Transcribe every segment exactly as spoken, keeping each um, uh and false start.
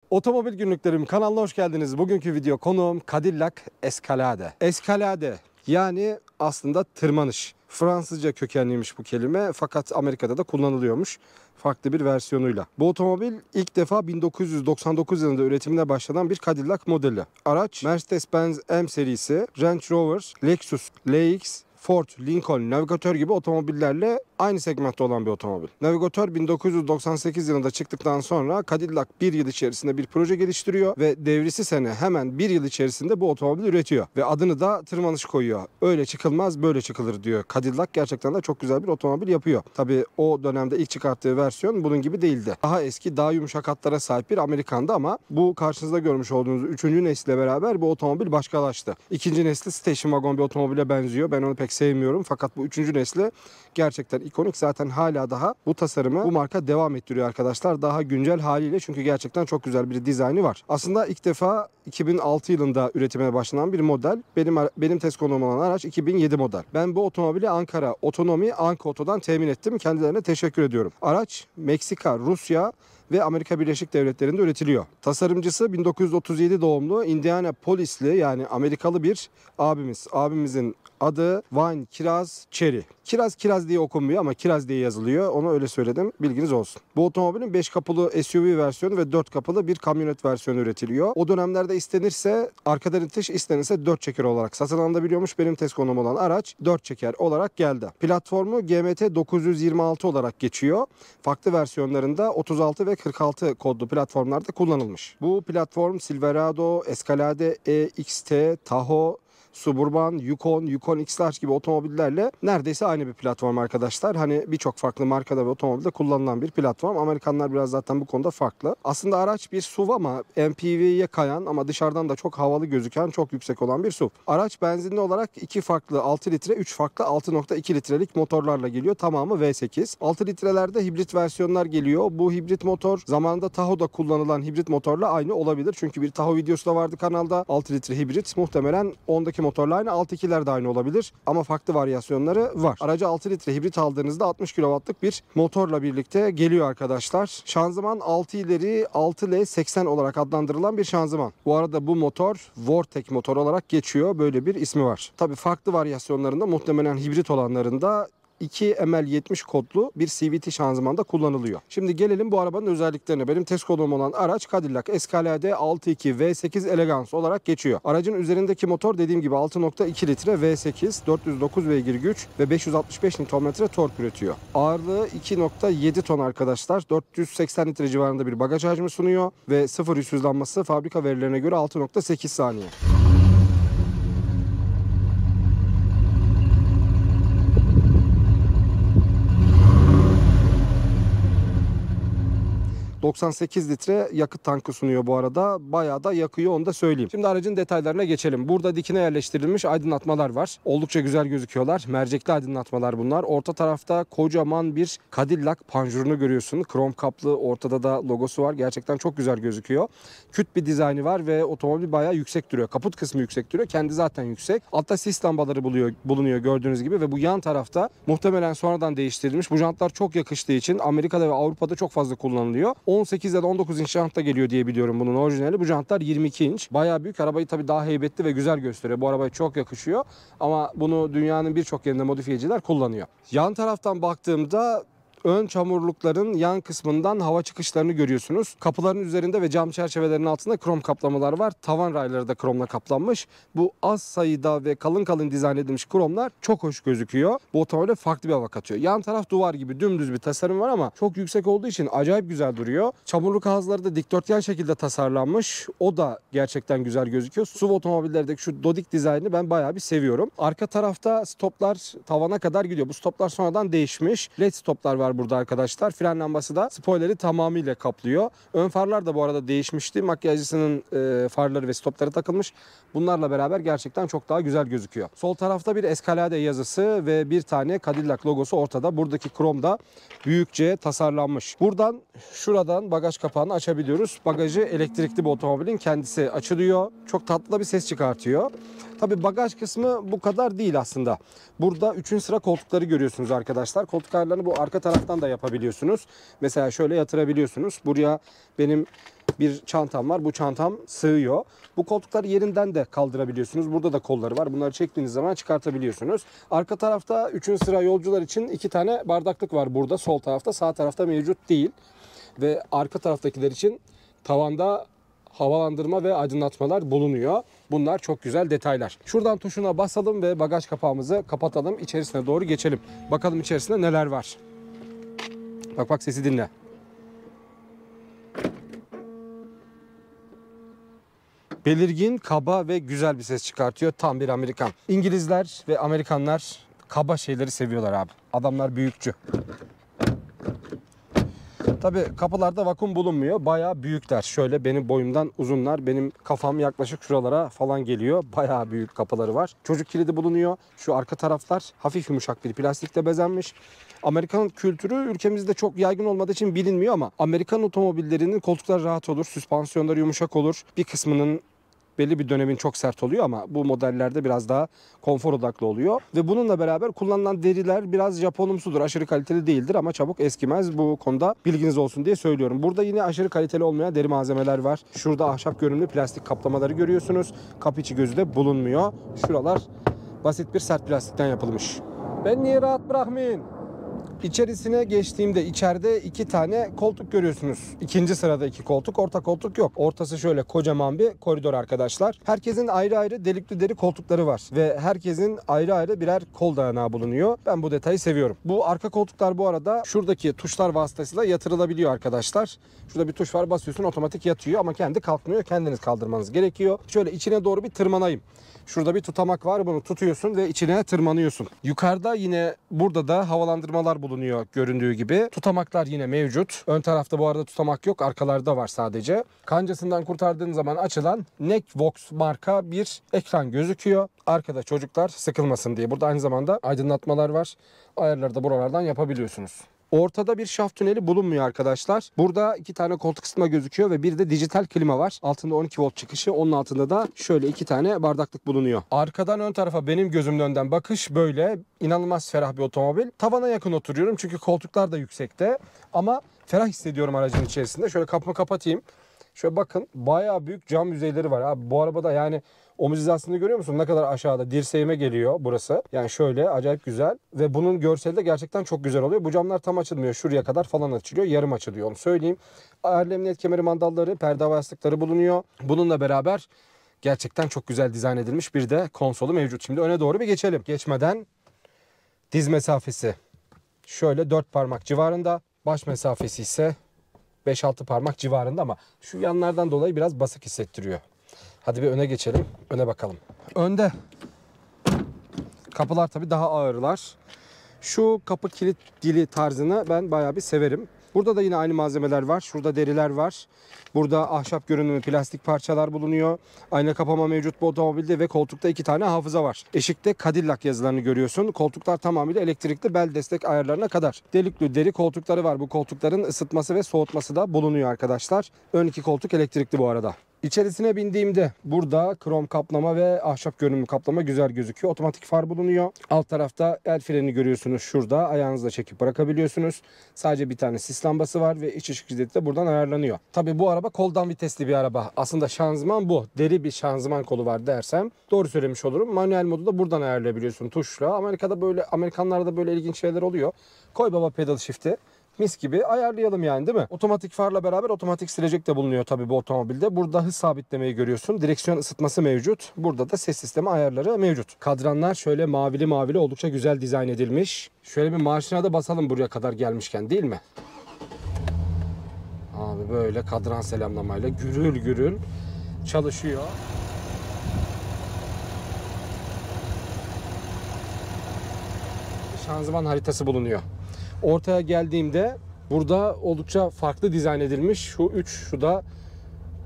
Otomobil Günlüklerim kanalına hoş geldiniz. Bugünkü video konuğum Cadillac Escalade. Escalade yani aslında tırmanış. Fransızca kökenliymiş bu kelime fakat Amerika'da da kullanılıyormuş farklı bir versiyonuyla. Bu otomobil ilk defa bin dokuz yüz doksan dokuz yılında üretimine başlanan bir Cadillac modeli. Araç Mercedes-Benz M serisi, Range Rover, Lexus L X, Ford, Lincoln, Navigator gibi otomobillerle aynı segmentte olan bir otomobil. Navigator bin dokuz yüz doksan sekiz yılında çıktıktan sonra Cadillac bir yıl içerisinde bir proje geliştiriyor ve devrisi sene hemen bir yıl içerisinde bu otomobil üretiyor. Ve adını da tırmanış koyuyor. Öyle çıkılmaz böyle çıkılır diyor. Cadillac gerçekten de çok güzel bir otomobil yapıyor. Tabii o dönemde ilk çıkarttığı versiyon bunun gibi değildi. Daha eski, daha yumuşak hatlara sahip bir Amerikan'dı ama bu karşınızda görmüş olduğunuz üçüncü nesille beraber bu otomobil başkalaştı. İkinci nesli station wagon bir otomobile benziyor. Ben onu pek sevmiyorum fakat bu üçüncü nesli gerçekten ikonik. Zaten hala daha bu tasarımı bu marka devam ettiriyor arkadaşlar. Daha güncel haliyle çünkü gerçekten çok güzel bir dizaynı var. Aslında ilk defa iki bin altı yılında üretime başlanan bir model. Benim benim test konuğum olan araç iki bin yedi model. Ben bu otomobili Ankara Otonomi Anka Oto'dan temin ettim. Kendilerine teşekkür ediyorum. Araç Meksika, Rusya ve Amerika Birleşik Devletleri'nde üretiliyor. Tasarımcısı bin dokuz yüz otuz yedi doğumlu Indianapolisli yani Amerikalı bir abimiz. Abimizin adı Wayne Kiraz Cherry. Kiraz Kiraz diye okunmuyor ama Kiraz diye yazılıyor. Onu öyle söyledim. Bilginiz olsun. Bu otomobilin beş kapılı S U V versiyonu ve dört kapılı bir kamyonet versiyonu üretiliyor. O dönemlerde istenirse arkadan itiş, istenirse dört çeker olarak satın alınabiliyormuş. Benim test konum olan araç dört çeker olarak geldi. Platformu G M T dokuz yüz yirmi altı olarak geçiyor. Farklı versiyonlarında otuz altı ve kırk altı kodlu platformlarda kullanılmış. Bu platform Silverado, Escalade, E X T, Tahoe, Suburban, Yukon, Yukon X-Large gibi otomobillerle neredeyse aynı bir platform arkadaşlar. Hani birçok farklı markada ve otomobilde kullanılan bir platform. Amerikanlar biraz zaten bu konuda farklı. Aslında araç bir S U V ama M P V'ye kayan ama dışarıdan da çok havalı gözüken, çok yüksek olan bir S U V. Araç benzinli olarak iki farklı altı litre, üç farklı altı nokta iki litrelik motorlarla geliyor. Tamamı V sekiz. altı litrelerde hibrit versiyonlar geliyor. Bu hibrit motor zamanında Tahoe'da kullanılan hibrit motorla aynı olabilir. Çünkü bir Tahoe videosu da vardı kanalda. altı litre hibrit muhtemelen ondaki motorla aynı, altı ikiler de aynı olabilir ama farklı varyasyonları var. Aracı altı litre hibrit aldığınızda altmış kilowattlık bir motorla birlikte geliyor arkadaşlar. Şanzıman altı ileri altı L seksen olarak adlandırılan bir şanzıman. Bu arada bu motor Vortec motor olarak geçiyor. Böyle bir ismi var. Tabii farklı varyasyonlarında muhtemelen hibrit olanlarında iki M L yetmiş kodlu bir C V T şanzımanda kullanılıyor. Şimdi gelelim bu arabanın özelliklerine. Benim test kodum olan araç Cadillac Escalade altı iki V sekiz Elegance olarak geçiyor. Aracın üzerindeki motor dediğim gibi altı nokta iki litre V sekiz, dört yüz dokuz beygir güç ve beş yüz altmış beş Newton metre tork üretiyor. Ağırlığı iki nokta yedi ton arkadaşlar. dört yüz seksen litre civarında bir bagaj hacmi sunuyor ve sıfır yüz hızlanması fabrika verilerine göre altı nokta sekiz saniye. doksan sekiz litre yakıt tankı sunuyor bu arada. Bayağı da yakıyor, onu da söyleyeyim. Şimdi aracın detaylarına geçelim. Burada dikine yerleştirilmiş aydınlatmalar var. Oldukça güzel gözüküyorlar. Mercekli aydınlatmalar bunlar. Orta tarafta kocaman bir Cadillac panjurunu görüyorsun. Krom kaplı, ortada da logosu var. Gerçekten çok güzel gözüküyor. Küt bir dizaynı var ve otomobil bayağı yüksek duruyor. Kaput kısmı yüksek duruyor. Kendi zaten yüksek. Altta sis lambaları buluyor, bulunuyor gördüğünüz gibi ve bu yan tarafta muhtemelen sonradan değiştirilmiş. Bu jantlar çok yakıştığı için Amerika'da ve Avrupa'da çok fazla kullanılıyor. on sekiz ya da on dokuz inç jant da geliyor diye biliyorum bunun orijinali. Bu jantlar yirmi iki inç. Bayağı büyük. Arabayı tabii daha heybetli ve güzel gösteriyor. Bu arabaya çok yakışıyor. Ama bunu dünyanın birçok yerinde modifiyeciler kullanıyor. Yan taraftan baktığımda ön çamurlukların yan kısmından hava çıkışlarını görüyorsunuz. Kapıların üzerinde ve cam çerçevelerinin altında krom kaplamalar var. Tavan rayları da kromla kaplanmış. Bu az sayıda ve kalın kalın dizayn edilmiş kromlar çok hoş gözüküyor. Bu otomobile farklı bir hava katıyor. Yan taraf duvar gibi dümdüz bir tasarım var ama çok yüksek olduğu için acayip güzel duruyor. Çamurluk ağızları da dikdörtgen şekilde tasarlanmış. O da gerçekten güzel gözüküyor. S U V otomobillerdeki şu dodik dizaynını ben bayağı bir seviyorum. Arka tarafta stoplar tavana kadar gidiyor. Bu stoplar sonradan değişmiş. L E D stoplar var burada arkadaşlar. Fren lambası da spoileri tamamıyla kaplıyor. Ön farlar da bu arada değişmişti. Makyajcısının e, farları ve stopları takılmış. Bunlarla beraber gerçekten çok daha güzel gözüküyor. Sol tarafta bir Escalade yazısı ve bir tane Cadillac logosu ortada. Buradaki krom da büyükçe tasarlanmış. Buradan şuradan bagaj kapağını açabiliyoruz. Bagajı elektrikli bir otomobilin kendisi açılıyor. Çok tatlı bir ses çıkartıyor. Tabi bagaj kısmı bu kadar değil aslında. Burada üçüncü sıra koltukları görüyorsunuz arkadaşlar. Koltuk ayarlarını bu arka taraftan da yapabiliyorsunuz. Mesela şöyle yatırabiliyorsunuz. Buraya benim bir çantam var. Bu çantam sığıyor. Bu koltukları yerinden de kaldırabiliyorsunuz. Burada da kolları var. Bunları çektiğiniz zaman çıkartabiliyorsunuz. Arka tarafta üçüncü sıra yolcular için iki tane bardaklık var burada. Sol tarafta, sağ tarafta mevcut değil. Ve arka taraftakiler için tavanda havalandırma ve aydınlatmalar bulunuyor. Bunlar çok güzel detaylar. Şuradan tuşuna basalım ve bagaj kapağımızı kapatalım. İçerisine doğru geçelim. Bakalım içerisinde neler var. Bak bak, sesi dinle. Belirgin, kaba ve güzel bir ses çıkartıyor. Tam bir Amerikan. İngilizler ve Amerikanlar kaba şeyleri seviyorlar abi. Adamlar büyükçü. Tabii kapılarda vakum bulunmuyor. Bayağı büyükler. Şöyle benim boyumdan uzunlar. Benim kafam yaklaşık şuralara falan geliyor. Bayağı büyük kapıları var. Çocuk kilidi bulunuyor. Şu arka taraflar hafif yumuşak bir plastikle bezenmiş. Amerikan kültürü ülkemizde çok yaygın olmadığı için bilinmiyor ama Amerikan otomobillerinin koltukları rahat olur. Süspansiyonları yumuşak olur. Bir kısmının belli bir dönemin çok sert oluyor ama bu modellerde biraz daha konfor odaklı oluyor. Ve bununla beraber kullanılan deriler biraz Japonumsudur. Aşırı kaliteli değildir ama çabuk eskimez. Bu konuda bilginiz olsun diye söylüyorum. Burada yine aşırı kaliteli olmayan deri malzemeler var. Şurada ahşap görünümlü plastik kaplamaları görüyorsunuz. Kapı içi gözü de bulunmuyor. Şuralar basit bir sert plastikten yapılmış. Ben niye rahat bırakmayın? İçerisine geçtiğimde içeride iki tane koltuk görüyorsunuz. İkinci sırada iki koltuk, orta koltuk yok. Ortası şöyle kocaman bir koridor arkadaşlar. Herkesin ayrı ayrı delikli deri koltukları var. Ve herkesin ayrı ayrı birer kol dayanağı bulunuyor. Ben bu detayı seviyorum. Bu arka koltuklar bu arada şuradaki tuşlar vasıtasıyla yatırılabiliyor arkadaşlar. Şurada bir tuş var, basıyorsun otomatik yatıyor ama kendi kalkmıyor. Kendiniz kaldırmanız gerekiyor. Şöyle içine doğru bir tırmanayım. Şurada bir tutamak var, bunu tutuyorsun ve içine tırmanıyorsun. Yukarıda yine burada da havalandırmalar bulunuyor göründüğü gibi. Tutamaklar yine mevcut. Ön tarafta bu arada tutamak yok, arkalarda var sadece. Kancasından kurtardığın zaman açılan Neckvox marka bir ekran gözüküyor. Arkada çocuklar sıkılmasın diye. Burada aynı zamanda aydınlatmalar var. Ayarları da buralardan yapabiliyorsunuz. Ortada bir şaft tüneli bulunmuyor arkadaşlar. Burada iki tane koltuk ısıtma gözüküyor ve bir de dijital klima var. Altında on iki volt çıkışı. Onun altında da şöyle iki tane bardaklık bulunuyor. Arkadan ön tarafa benim gözümün önden bakış böyle. İnanılmaz ferah bir otomobil. Tavana yakın oturuyorum çünkü koltuklar da yüksekte. Ama ferah hissediyorum aracın içerisinde. Şöyle kapımı kapatayım. Şöyle bakın, bayağı büyük cam yüzeyleri var. Abi bu arabada yani omuz hizasını görüyor musun? Ne kadar aşağıda dirseğime geliyor burası. Yani şöyle acayip güzel. Ve bunun görseli de gerçekten çok güzel oluyor. Bu camlar tam açılmıyor. Şuraya kadar falan açılıyor. Yarım açılıyor, onu söyleyeyim. Ayarlı emniyet kemeri mandalları, perde hava yastıkları bulunuyor. Bununla beraber gerçekten çok güzel dizayn edilmiş bir de konsolu mevcut. Şimdi öne doğru bir geçelim. Geçmeden diz mesafesi şöyle dört parmak civarında. Baş mesafesi ise beş altı parmak civarında ama şu yanlardan dolayı biraz basık hissettiriyor. Hadi bir öne geçelim. Öne bakalım. Önde kapılar tabii daha ağırlar. Şu kapı kilit dili tarzını ben bayağı bir severim. Burada da yine aynı malzemeler var. Şurada deriler var. Burada ahşap görünümlü plastik parçalar bulunuyor. Ayna kapama mevcut bu otomobilde ve koltukta iki tane hafıza var. Eşikte Cadillac yazılarını görüyorsun. Koltuklar tamamıyla elektrikli, bel destek ayarlarına kadar. Delikli deri koltukları var. Bu koltukların ısıtması ve soğutması da bulunuyor arkadaşlar. Ön iki koltuk elektrikli bu arada. İçerisine bindiğimde burada krom kaplama ve ahşap görünümlü kaplama güzel gözüküyor. Otomatik far bulunuyor. Alt tarafta el freni görüyorsunuz şurada. Ayağınızla çekip bırakabiliyorsunuz. Sadece bir tane sis lambası var ve iç ışık şiddeti de buradan ayarlanıyor. Tabii bu araba koldan vitesli bir araba. Aslında şanzıman bu. Deri bir şanzıman kolu var dersem doğru söylemiş olurum. Manuel modu da buradan ayarlayabiliyorsun tuşla. Amerika'da böyle, Amerikanlarda böyle ilginç şeyler oluyor. Koy baba pedal shift'i. Mis gibi ayarlayalım yani, değil mi? Otomatik farla beraber otomatik silecek de bulunuyor tabii bu otomobilde. Burada hız sabitlemeyi görüyorsun. Direksiyon ısıtması mevcut. Burada da ses sistemi ayarları mevcut. Kadranlar şöyle mavili mavili oldukça güzel dizayn edilmiş. Şöyle bir marşına da basalım buraya kadar gelmişken, değil mi? Abi böyle kadran selamlamayla gürül gürül çalışıyor. Şanzıman haritası bulunuyor. Ortaya geldiğimde burada oldukça farklı dizayn edilmiş. Şu üç, şu da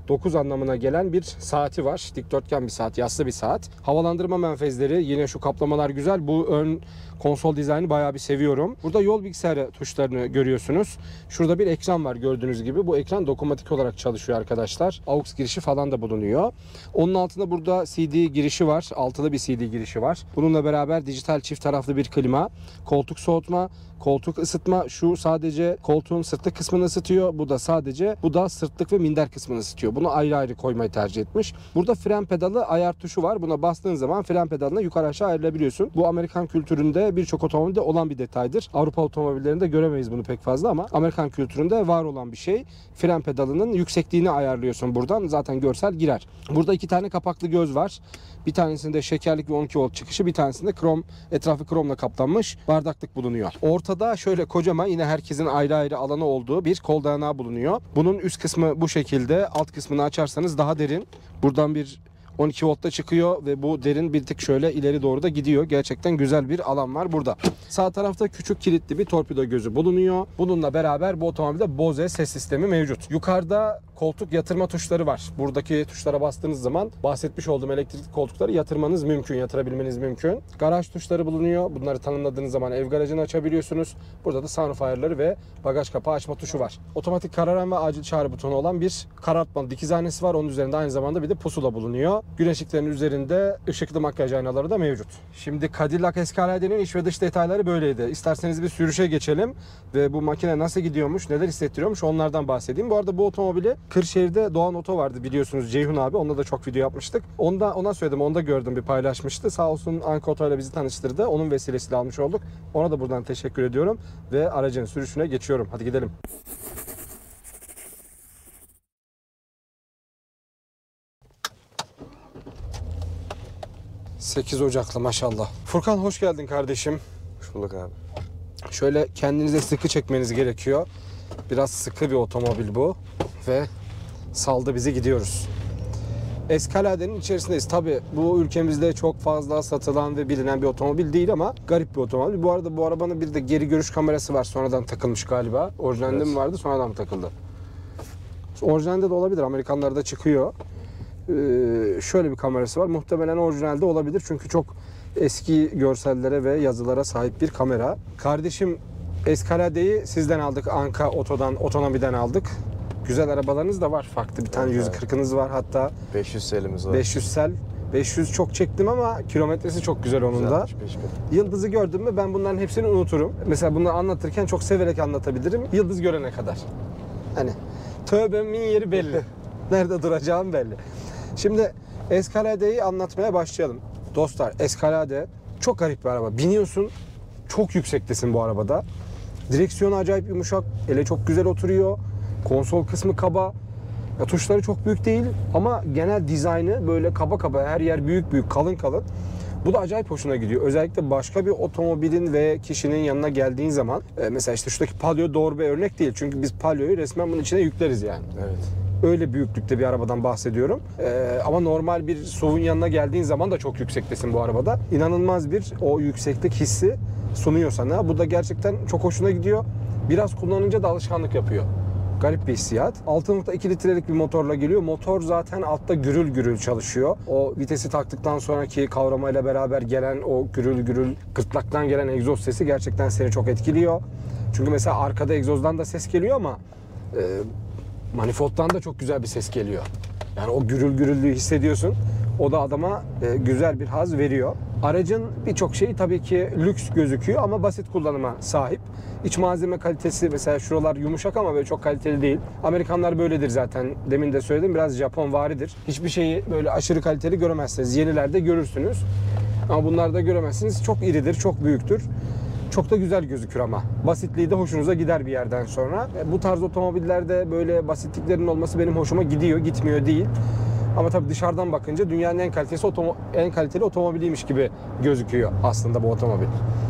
dokuz anlamına gelen bir saati var. Dikdörtgen bir saat, yassı bir saat. Havalandırma menfezleri, yine şu kaplamalar güzel. Bu ön konsol dizaynı bayağı bir seviyorum. Burada yol bilgisayarı tuşlarını görüyorsunuz. Şurada bir ekran var gördüğünüz gibi. Bu ekran dokunmatik olarak çalışıyor arkadaşlar. AUX girişi falan da bulunuyor. Onun altında burada C D girişi var. Altılı bir C D girişi var. Bununla beraber dijital çift taraflı bir klima, koltuk soğutma, koltuk ısıtma. Şu sadece koltuğun sırtlık kısmını ısıtıyor. Bu da sadece, bu da sırtlık ve minder kısmını ısıtıyor. Bunu ayrı ayrı koymayı tercih etmiş. Burada fren pedalı ayar tuşu var. Buna bastığın zaman fren pedalına yukarı aşağı ayrılabiliyorsun. Bu Amerikan kültüründe birçok otomobilde olan bir detaydır. Avrupa otomobillerinde göremeyiz bunu pek fazla ama Amerikan kültüründe var olan bir şey. Fren pedalının yüksekliğini ayarlıyorsun buradan. Zaten görsel girer. Burada iki tane kapaklı göz var. Bir tanesinde şekerlik ve on iki volt çıkışı, bir tanesinde krom, etrafı kromla kaplanmış bardaklık bulunuyor. Ortada şöyle kocaman, yine herkesin ayrı ayrı alanı olduğu bir kol dayanağı bulunuyor. Bunun üst kısmı bu şekilde. Alt kısmını açarsanız daha derin. Buradan bir on iki voltta çıkıyor ve bu derin bir tık şöyle ileri doğru da gidiyor. Gerçekten güzel bir alan var burada. Sağ tarafta küçük kilitli bir torpido gözü bulunuyor. Bununla beraber bu otomobilde Bose ses sistemi mevcut. Yukarıda koltuk yatırma tuşları var. Buradaki tuşlara bastığınız zaman bahsetmiş olduğum elektrikli koltukları yatırmanız mümkün, yatırabilmeniz mümkün. Garaj tuşları bulunuyor. Bunları tanımladığınız zaman ev garajını açabiliyorsunuz. Burada da sunroof ayarları ve bagaj kapağı açma tuşu var. Otomatik kararan ve acil çağrı butonu olan bir karartmalı dikiz aynası var. Onun üzerinde aynı zamanda bir de pusula bulunuyor. Güneş ışıklarının üzerinde ışıklı makyaj aynaları da mevcut. Şimdi Cadillac Escalade'nin iç ve dış detayları böyleydi. İsterseniz bir sürüşe geçelim ve bu makine nasıl gidiyormuş, neler hissettiriyormuş onlardan bahsedeyim. Bu arada bu otomobili Kırşehir'de Doğan Oto vardı biliyorsunuz, Ceyhun abi. Onunla da çok video yapmıştık. Onda, ona söyledim, onda gördüm, bir paylaşmıştı. Sağ olsun Anka Oto ile bizi tanıştırdı. Onun vesilesiyle almış olduk. Ona da buradan teşekkür ediyorum ve aracın sürüşüne geçiyorum. Hadi gidelim. sekiz Ocak'lı maşallah. Furkan hoş geldin kardeşim. Hoş bulduk abi. Şöyle kendinize sıkı çekmeniz gerekiyor. Biraz sıkı bir otomobil bu ve saldı bizi, gidiyoruz. Escalade'nin içerisindeyiz. Tabi bu ülkemizde çok fazla satılan ve bilinen bir otomobil değil ama garip bir otomobil. Bu arada bu arabanın bir de geri görüş kamerası var. Sonradan takılmış galiba. Orijinalinde evet mi vardı, sonradan mı takıldı? Orijinalinde de olabilir. Amerikanlarda çıkıyor. Ee, şöyle bir kamerası var. Muhtemelen orijinalde olabilir. Çünkü çok eski görsellere ve yazılara sahip bir kamera. Kardeşim, Escalade'yi sizden aldık. Anka Oto'dan, Otonomi'den aldık. Güzel arabalarınız da var farklı. Bir tane evet, yüz kırkınız var hatta. beş yüz selimiz var. beş yüz sel. beş yüz çok çektim ama kilometresi çok güzel onun da. Yıldızı gördüm mü ben bunların hepsini unuturum. Mesela bunu anlatırken çok severek anlatabilirim. Yıldız görene kadar. Hani tövbemin yeri belli. Nerede duracağım belli. Şimdi Escalade'yi anlatmaya başlayalım. Dostlar, Escalade çok garip bir araba. Biniyorsun, çok yüksektesin bu arabada. Direksiyonu acayip yumuşak, ele çok güzel oturuyor. Konsol kısmı kaba. Ya, tuşları çok büyük değil ama genel dizaynı böyle kaba kaba, her yer büyük büyük, kalın kalın. Bu da acayip hoşuna gidiyor. Özellikle başka bir otomobilin ve kişinin yanına geldiğin zaman, e, mesela işte şuradaki Palio doğru bir örnek değil. Çünkü biz Palio'yu resmen bunun içine yükleriz yani. Evet. Öyle büyüklükte bir arabadan bahsediyorum. Ee, ama normal bir S U V'un yanına geldiğin zaman da çok yüksektesin bu arabada. İnanılmaz bir o yükseklik hissi sunuyor sana. Bu da gerçekten çok hoşuna gidiyor. Biraz kullanınca da alışkanlık yapıyor. Garip bir hissiyat. altı nokta iki litrelik bir motorla geliyor. Motor zaten altta gürül gürül çalışıyor. O vitesi taktıktan sonraki kavramayla beraber gelen o gürül gürül, gırtlaktan gelen egzoz sesi gerçekten seni çok etkiliyor. Çünkü mesela arkada egzozdan da ses geliyor ama e, manifoldtan da çok güzel bir ses geliyor. Yani o gürül gürüllüğü hissediyorsun. O da adama e, güzel bir haz veriyor. Aracın birçok şeyi tabii ki lüks gözüküyor ama basit kullanıma sahip. İç malzeme kalitesi, mesela şuralar yumuşak ama böyle çok kaliteli değil. Amerikanlar böyledir zaten. Demin de söyledim, biraz Japonvari,'dir. Hiçbir şeyi böyle aşırı kaliteli göremezsiniz. Yenilerde görürsünüz. Ama bunlarda göremezsiniz. Çok iridir, çok büyüktür. Çok da güzel gözükür ama. Basitliği de hoşunuza gider bir yerden sonra. Bu tarz otomobillerde böyle basitliklerin olması benim hoşuma gidiyor, gitmiyor değil. Ama tabii dışarıdan bakınca dünyanın en kalitesi en kaliteli otomobiliymiş gibi gözüküyor aslında bu otomobil.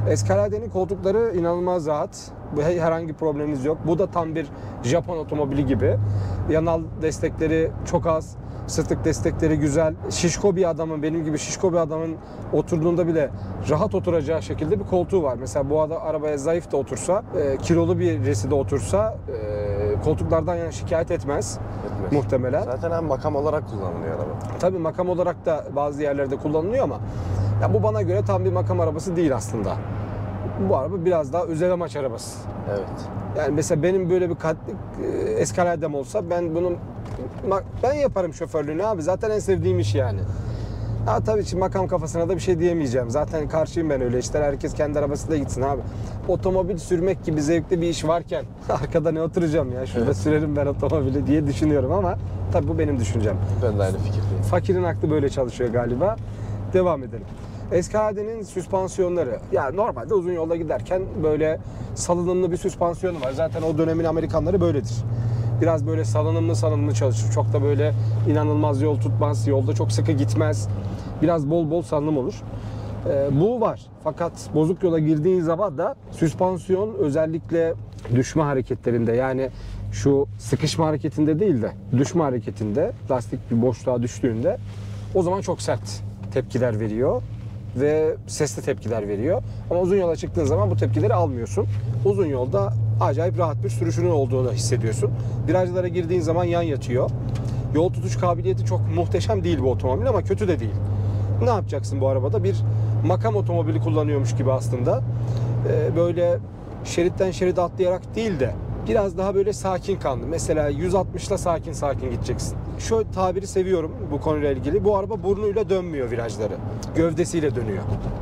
Escalade'nin koltukları inanılmaz rahat. Herhangi bir probleminiz yok. Bu da tam bir Japon otomobili gibi. Yanal destekleri çok az. Sırtlık destekleri güzel. Şişko bir adamın, benim gibi şişko bir adamın oturduğunda bile rahat oturacağı şekilde bir koltuğu var. Mesela bu adam arabaya zayıf da otursa, e, kilolu birisi de otursa e, koltuklardan yani şikayet etmez, etmez muhtemelen. Zaten hem makam olarak kullanılıyor araba. Tabii makam olarak da bazı yerlerde kullanılıyor ama ya bu bana göre tam bir makam arabası değil aslında. Bu araba biraz daha özel amaç arabası. Evet. Yani mesela benim böyle bir Escalade'm olsa ben bunun ben yaparım şoförlüğünü abi. Zaten en sevdiğim iş yani. Ha tabii ki makam kafasına da bir şey diyemeyeceğim. Zaten karşıyım ben öyle işler. Herkes kendi arabasıyla gitsin abi. Otomobil sürmek gibi zevkli bir iş varken arkada ne oturacağım ya? Şurada evet. Sürerim ben otomobili diye düşünüyorum ama tabii bu benim düşüncem. Ben de aynı fikirdeyim. Fakirin aklı böyle çalışıyor galiba. Devam edelim. Escalade'nin süspansiyonları, yani normalde uzun yolda giderken böyle salınımlı bir süspansiyonu var. Zaten o dönemin Amerikanları böyledir. Biraz böyle salınımlı salınımlı çalışır. Çok da böyle inanılmaz yol tutmaz, yolda çok sıkı gitmez. Biraz bol bol salınım olur. Ee, bu var. Fakat bozuk yola girdiğin zaman da süspansiyon özellikle düşme hareketlerinde, yani şu sıkışma hareketinde değil de düşme hareketinde, lastik bir boşluğa düştüğünde o zaman çok sert tepkiler veriyor ve sesli tepkiler veriyor. Ama uzun yola çıktığın zaman bu tepkileri almıyorsun. Uzun yolda acayip rahat bir sürüşünün olduğunu hissediyorsun. Virajlara girdiğin zaman yan yatıyor. Yol tutuş kabiliyeti çok muhteşem değil bu otomobil ama kötü de değil. Ne yapacaksın bu arabada? Bir makam otomobili kullanıyormuş gibi aslında. Ee, böyle şeritten şeride atlayarak değil de biraz daha böyle sakin kanlı. Mesela yüz altmışla sakin sakin gideceksin. Şu tabiri seviyorum bu konuyla ilgili. Bu araba burnuyla dönmüyor virajları. Gövdesiyle dönüyor.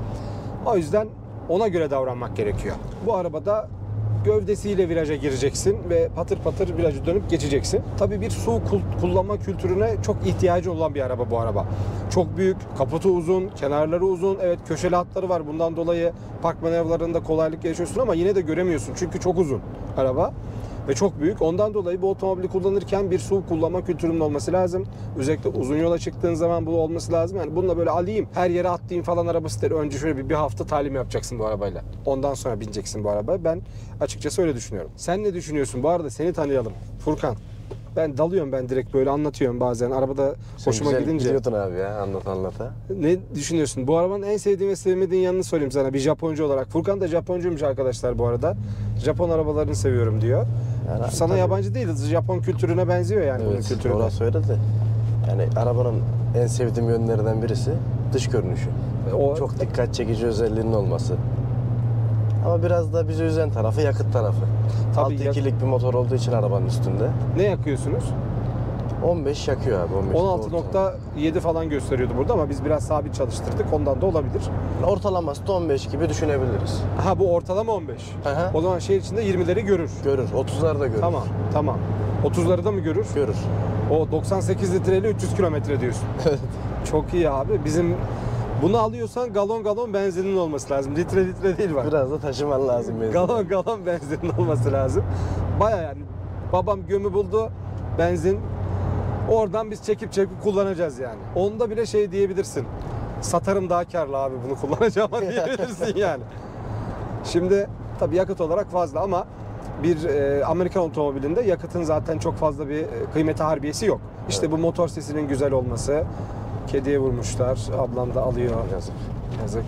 O yüzden ona göre davranmak gerekiyor. Bu arabada gövdesiyle viraja gireceksin ve patır patır virajı dönüp geçeceksin. Tabii bir su kullanma kültürüne çok ihtiyacı olan bir araba bu araba. Çok büyük, kaputu uzun, kenarları uzun. Evet, köşeli hatları var. Bundan dolayı park manevralarında kolaylık yaşıyorsun ama yine de göremiyorsun. Çünkü çok uzun araba ve çok büyük. Ondan dolayı bu otomobili kullanırken bir su kullanma kültürünün olması lazım. Özellikle uzun yola çıktığın zaman bu olması lazım. Yani bununla böyle alayım, her yere atlayayım falan arabası değil. Önce şöyle bir, bir hafta talim yapacaksın bu arabayla. Ondan sonra bineceksin bu arabaya. Ben açıkçası öyle düşünüyorum. Sen ne düşünüyorsun? Bu arada seni tanıyalım. Furkan. Ben dalıyorum, ben direkt böyle anlatıyorum bazen. Arabada Sen hoşuma güzel gidince. gidiyordun abi ya, anlat anlata. Ne düşünüyorsun? Bu arabanın en sevdiğin ve sevmediğin yanını söyleyeyim sana bir Japoncu olarak. Furkan da Japoncuymuş arkadaşlar bu arada. Japon arabalarını seviyorum diyor. Yani, sana tabii yabancı değil, Japon kültürüne benziyor yani evet, bunun kültürü. Orası öyle de. Yani arabanın en sevdiğim yönlerinden birisi dış görünüşü. O çok dikkat çekici özelliğinin olması. Ama biraz da bizi üzen tarafı yakıt tarafı. Tabii altı ikilik bir motor olduğu için arabanın üstünde. Ne yakıyorsunuz? on beş yakıyor abi. on altı nokta yedi falan gösteriyordu burada ama biz biraz sabit çalıştırdık. Ondan da olabilir. Ortalaması da on beş gibi düşünebiliriz. Ha, bu ortalama on beş. Aha. O zaman şehir içinde yirmileri görür. Görür. otuzları da görür. Tamam. Tamam. otuzları da mı görür? Görür. O doksan sekiz litreyle üç yüz kilometre diyorsun. Çok iyi abi. Bizim bunu alıyorsan galon galon benzinin olması lazım. Litre litre değil var. Biraz da taşıman lazım benzin. Galon galon benzinin olması lazım. Baya yani babam gömü buldu benzin. Oradan biz çekip çekip kullanacağız yani. Onda bile şey diyebilirsin. Satarım daha karlı abi bunu kullanacağım diyebilirsin yani. Şimdi tabii yakıt olarak fazla ama bir e, Amerikan otomobilinde yakıtın zaten çok fazla bir e, kıymeti harbiyesi yok. İşte evet. Bu motor sesinin güzel olması. Kediye vurmuşlar. Ablam da alıyor. Yazık. Yazık.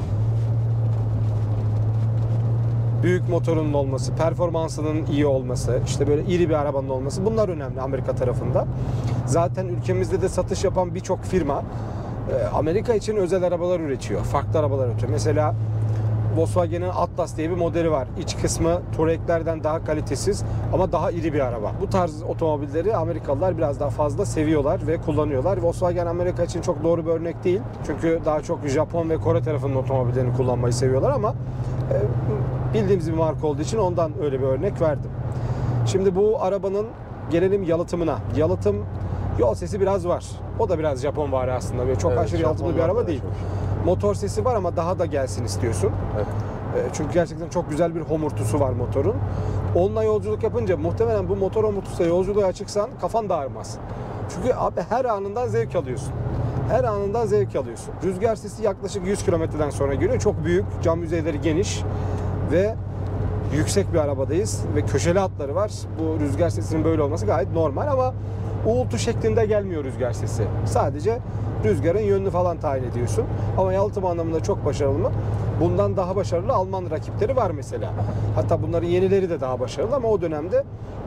Büyük motorunun olması, performansının iyi olması, işte böyle iri bir arabanın olması, bunlar önemli Amerika tarafında. Zaten ülkemizde de satış yapan birçok firma Amerika için özel arabalar üretiyor. Farklı arabalar üretiyor. Mesela Volkswagen'in Atlas diye bir modeli var. İç kısmı Touareg'lerden daha kalitesiz ama daha iri bir araba. Bu tarz otomobilleri Amerikalılar biraz daha fazla seviyorlar ve kullanıyorlar. Volkswagen Amerika için çok doğru bir örnek değil. Çünkü daha çok Japon ve Kore tarafının otomobillerini kullanmayı seviyorlar ama bildiğimiz bir marka olduğu için ondan öyle bir örnek verdim. Şimdi bu arabanın gelelim yalıtımına. Yalıtım, yol sesi biraz var. O da biraz Japonvari aslında. Böyle çok evet, aşırı yalıtımlı bir araba değil. Çok. Motor sesi var ama daha da gelsin istiyorsun. Evet. Çünkü gerçekten çok güzel bir homurtusu var motorun. Onunla yolculuk yapınca muhtemelen bu motor homurtusuyla yolculuğa çıksan kafan da ağrımaz. Çünkü abi her anından zevk alıyorsun. Her anından zevk alıyorsun. Rüzgar sesi yaklaşık yüz kilometreden sonra geliyor. Çok büyük, cam yüzeyleri geniş ve yüksek bir arabadayız ve köşeli hatları var. Bu rüzgar sesinin böyle olması gayet normal ama uğultu şeklinde gelmiyor rüzgar sesi. Sadece rüzgarın yönünü falan tayin ediyorsun. Ama yalıtım anlamında çok başarılı mı? Bundan daha başarılı Alman rakipleri var mesela. Hatta bunların yenileri de daha başarılı ama o dönemde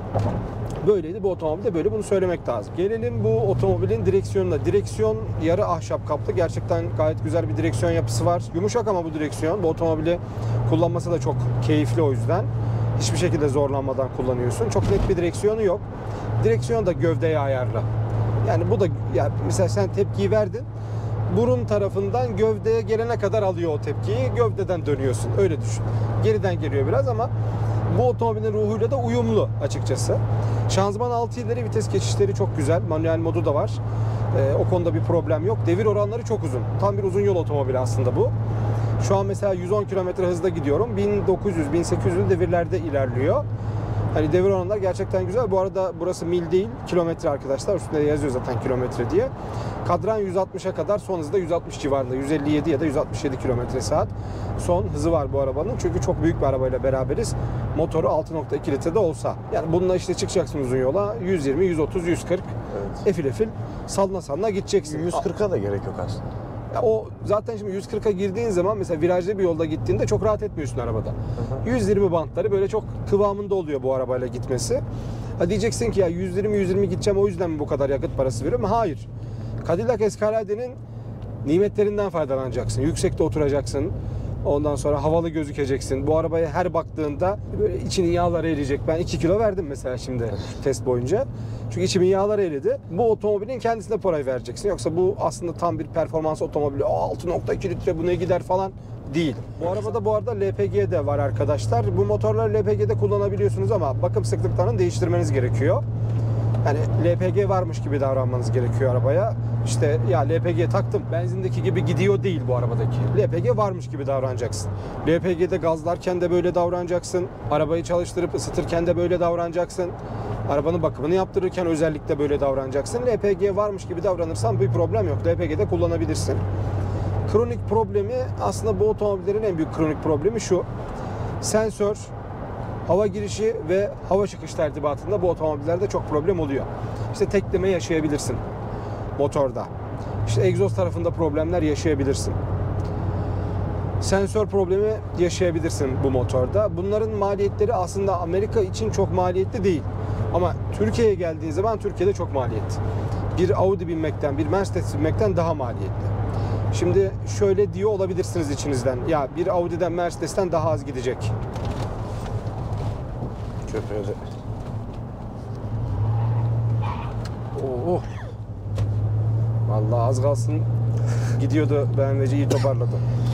böyleydi. Bu otomobilde böyle, bunu söylemek lazım. Gelelim bu otomobilin direksiyonuna. Direksiyon yarı ahşap kaplı. Gerçekten gayet güzel bir direksiyon yapısı var. Yumuşak ama bu direksiyon. Bu otomobili kullanması da çok keyifli o yüzden. Hiçbir şekilde zorlanmadan kullanıyorsun. Çok net bir direksiyonu yok. Direksiyon da gövdeye ayarlı. Yani bu da ya mesela sen tepkiyi verdin. Burun tarafından gövdeye gelene kadar alıyor o tepkiyi. Gövdeden dönüyorsun. Öyle düşün. Geriden geliyor biraz ama bu otomobilin ruhuyla da uyumlu açıkçası. Şanzıman altı ileri, vites geçişleri çok güzel. Manuel modu da var. Ee, o konuda bir problem yok. Devir oranları çok uzun. Tam bir uzun yol otomobili aslında bu. Şu an mesela yüz on kilometre hızda gidiyorum. bin dokuz yüz bin sekiz yüz devirlerde ilerliyor. Hani devir oranlar gerçekten güzel. Bu arada burası mil değil, kilometre arkadaşlar. Üstünde yazıyor zaten kilometre diye. Kadran yüz altmışa kadar, son hızda yüz altmış civarında. yüz elli yedi ya da yüz altmış yedi kilometre saat son hızı var bu arabanın. Çünkü çok büyük bir arabayla beraberiz. Motoru altı nokta iki litrede olsa. Yani bununla işte çıkacaksın uzun yola. yüz yirmi, yüz otuz, yüz kırk. Evet. Efil efil sallana sallana gideceksin. yüz kırka da gerek yok aslında. Ya o zaten şimdi yüz kırka girdiğin zaman mesela virajlı bir yolda gittiğinde çok rahat etmiyorsun arabada. Hı hı. yüz yirmi bantları böyle çok kıvamında oluyor bu arabayla gitmesi. Ha diyeceksin ki ya yüz yirmi yüz yirmi gideceğim, o yüzden mi bu kadar yakıt parası veriyorum? Hayır. Cadillac Escalade'nin nimetlerinden faydalanacaksın. Yüksekte oturacaksın. Ondan sonra havalı gözükeceksin. Bu arabaya her baktığında böyle içinin yağları eriyecek. Ben iki kilo verdim mesela şimdi test boyunca. Çünkü içimin yağları eridi. Bu otomobilin kendisine parayı vereceksin. Yoksa bu aslında tam bir performans otomobili. altı nokta iki litre bu ne gider falan değil. Bu arabada bu arada L P G de var arkadaşlar. Bu motorları L P G'de kullanabiliyorsunuz ama bakım sıklıklarını değiştirmeniz gerekiyor. Yani L P G varmış gibi davranmanız gerekiyor arabaya. İşte ya L P G taktım, benzindeki gibi gidiyor değil bu arabadaki. L P G varmış gibi davranacaksın. L P G'de gazlarken de böyle davranacaksın. Arabayı çalıştırıp ısıtırken de böyle davranacaksın. Arabanın bakımını yaptırırken özellikle böyle davranacaksın. L P G varmış gibi davranırsan bir problem yok. L P G'de kullanabilirsin. Kronik problemi, aslında bu otomobillerin en büyük kronik problemi şu. Sensör, hava girişi ve hava çıkış tertibatında bu otomobillerde çok problem oluyor. İşte tekleme yaşayabilirsin motorda. İşte egzoz tarafında problemler yaşayabilirsin. Sensör problemi yaşayabilirsin bu motorda. Bunların maliyetleri aslında Amerika için çok maliyetli değil. Ama Türkiye'ye geldiği zaman Türkiye'de çok maliyetli. Bir Audi binmekten, bir Mercedes binmekten daha maliyetli. Şimdi şöyle diyor olabilirsiniz içinizden. Ya bir Audi'den, Mercedes'ten daha az gidecek. Köpeğe de. Oo. Vallahi az kalsın gidiyordu, B M W'ci iyi toparladı.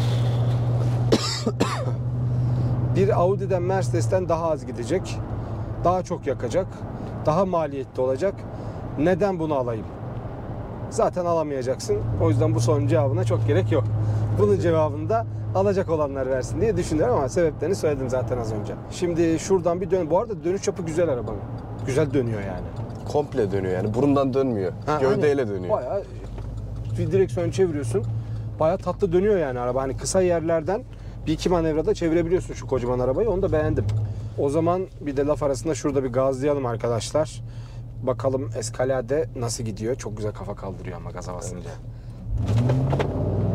Bir Audi'den, Mercedes'ten daha az gidecek. Daha çok yakacak. Daha maliyetli olacak. Neden bunu alayım? Zaten alamayacaksın. O yüzden bu sorunun cevabına çok gerek yok. Bunun cevabını da alacak olanlar versin diye düşünüyorum ama sebeplerini söyledim zaten az önce. Şimdi şuradan bir dön. Bu arada dönüş yapı güzel arabanın. Güzel dönüyor yani. Komple dönüyor yani. Burundan dönmüyor. Ha, gövdeyle hani dönüyor. Bayağı bir direksiyonu çeviriyorsun. Bayağı tatlı dönüyor yani araba. Hani kısa yerlerden bir iki manevrada çevirebiliyorsun şu kocaman arabayı. Onu da beğendim. O zaman bir de laf arasında şurada bir gazlayalım arkadaşlar. Bakalım Escalade nasıl gidiyor. Çok güzel kafa kaldırıyor ama gaza basınca. Evet.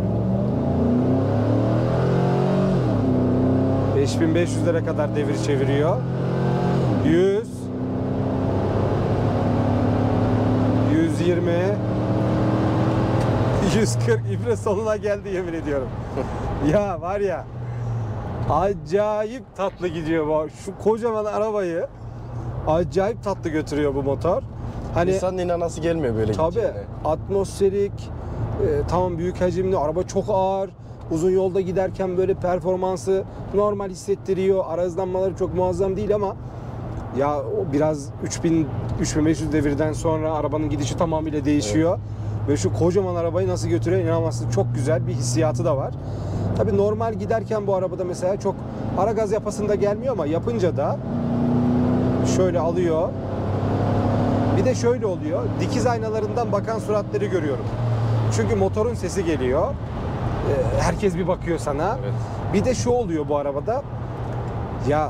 beş bin beş yüzlere kadar devir çeviriyor. yüz, yüz yirmi, yüz kırk, ibre sonuna geldi yemin ediyorum. Ya var ya, acayip tatlı gidiyor bu. Şu kocaman arabayı acayip tatlı götürüyor bu motor. Hani İnsanın inanası gelmiyor böyle tabii gideceğine. atmosferik, e, tamam büyük hacimli, araba çok ağır. Uzun yolda giderken böyle performansı normal hissettiriyor. Ara hızlanmaları çok muazzam değil ama ya o biraz üç bin üç bin beş yüz devirden sonra arabanın gidişi tamamıyla değişiyor. Evet. Ve şu kocaman arabayı nasıl götürüyor inanamazsın. Çok güzel bir hissiyatı da var. Tabii normal giderken bu arabada mesela çok ara gaz yapasında gelmiyor ama yapınca da şöyle alıyor. Bir de şöyle oluyor. Dikiz aynalarından bakan suratları görüyorum. Çünkü motorun sesi geliyor. Ee, herkes bir bakıyor sana. Evet. Bir de şu oluyor bu arabada. Ya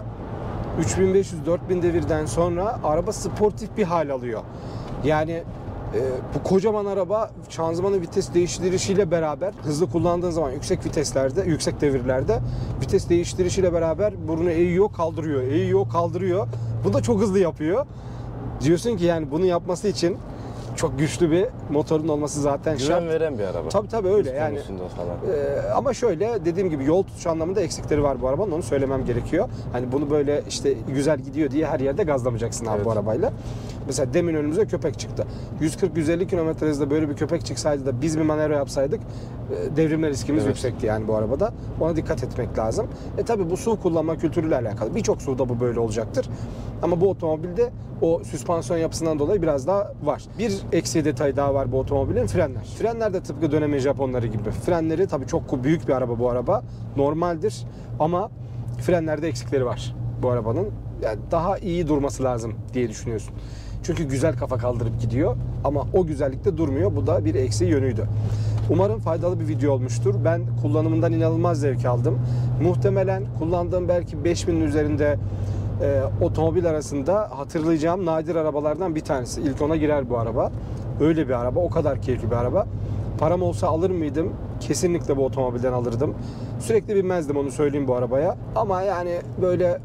üç bin beş yüz dört bin devirden sonra araba sportif bir hal alıyor. Yani e, bu kocaman araba şanzımanın vites değiştirişiyle beraber hızlı kullandığın zaman yüksek viteslerde, yüksek devirlerde vites değiştirişiyle beraber burnu eğiyor, kaldırıyor, eğiyor, kaldırıyor. Bu da çok hızlı yapıyor. Diyorsun ki yani bunu yapması için çok güçlü bir motorun olması zaten şart. Güven veren bir araba. Tabii tabii öyle Hız yani. konusunda falan. Ee, ama şöyle dediğim gibi yol tutuş anlamında eksikleri var bu arabanın, onu söylemem gerekiyor. Hani bunu böyle işte güzel gidiyor diye her yerde gazlamayacaksın abi Evet. bu arabayla. Mesela demin önümüze köpek çıktı. yüz kırk yüz elli kilometre hızda böyle bir köpek çıksaydı da biz bir manevra yapsaydık e, devrilme riskimiz Evet. yüksekti yani bu arabada. Ona dikkat etmek lazım. E tabi bu S U V kullanma kültürüyle alakalı. Birçok S U V'da bu böyle olacaktır. Ama bu otomobilde o süspansiyon yapısından dolayı biraz daha var. Bir eksi detay daha var bu otomobilin, frenler. Frenler de tıpkı dönemin Japonları gibi. Frenleri tabii çok büyük bir araba bu araba. Normaldir ama frenlerde eksikleri var bu arabanın. Yani daha iyi durması lazım diye düşünüyorsun. Çünkü güzel kafa kaldırıp gidiyor ama o güzellikte durmuyor. Bu da bir eksi yönüydü. Umarım faydalı bir video olmuştur. Ben kullanımından inanılmaz zevk aldım. Muhtemelen kullandığım belki beş binin üzerinde e, otomobil arasında hatırlayacağım nadir arabalardan bir tanesi. İlk ona girer bu araba. Öyle bir araba, o kadar keyifli bir araba. Param olsa alır mıydım? Kesinlikle bu otomobilden alırdım. Sürekli binmezdim, onu söyleyeyim bu arabaya. Ama yani böyle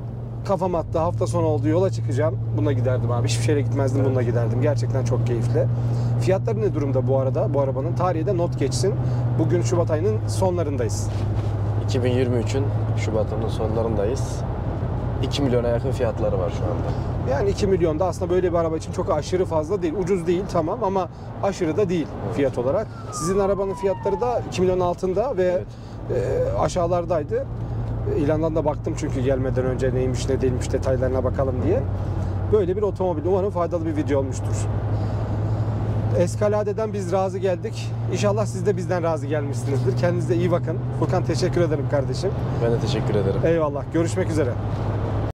kafam attı, hafta sonu oldu, yola çıkacağım. Bununla giderdim abi. Hiçbir şeye gitmezdim, bununla giderdim. Gerçekten çok keyifli. Fiyatları ne durumda bu arada? Bu arabanın tarihi de not geçsin. Bugün Şubat ayının sonlarındayız. iki bin yirmi üçün Şubat'ının sonlarındayız. iki milyona yakın fiyatları var şu anda. Yani iki milyon da aslında böyle bir araba için çok aşırı fazla değil. Ucuz değil tamam ama aşırı da değil fiyat olarak. Sizin arabanın fiyatları da iki milyonun altında ve Evet. e, aşağılardaydı. İlandan da baktım çünkü gelmeden önce neymiş ne değilmiş detaylarına bakalım diye. Böyle bir otomobil. Umarım faydalı bir video olmuştur. Escalade'den biz razı geldik. İnşallah siz de bizden razı gelmişsinizdir. Kendinize iyi bakın. Furkan teşekkür ederim kardeşim. Ben de teşekkür ederim. Eyvallah. Görüşmek üzere.